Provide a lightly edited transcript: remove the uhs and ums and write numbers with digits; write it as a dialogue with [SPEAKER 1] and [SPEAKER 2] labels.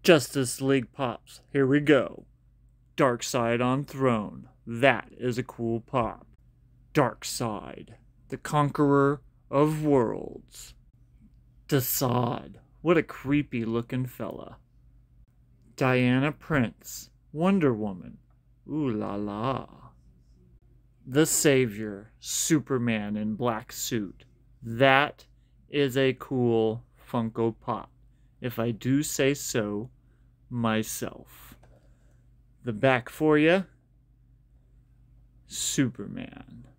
[SPEAKER 1] Justice League pops. Here we go. Darkseid on throne. That is a cool pop. Darkseid, the conqueror of worlds. Desaad, what a creepy looking fella. Diana Prince, Wonder Woman. Ooh la la. The Savior, Superman in black suit. That is a cool Funko Pop, if I do say so myself. The back for you, Superman.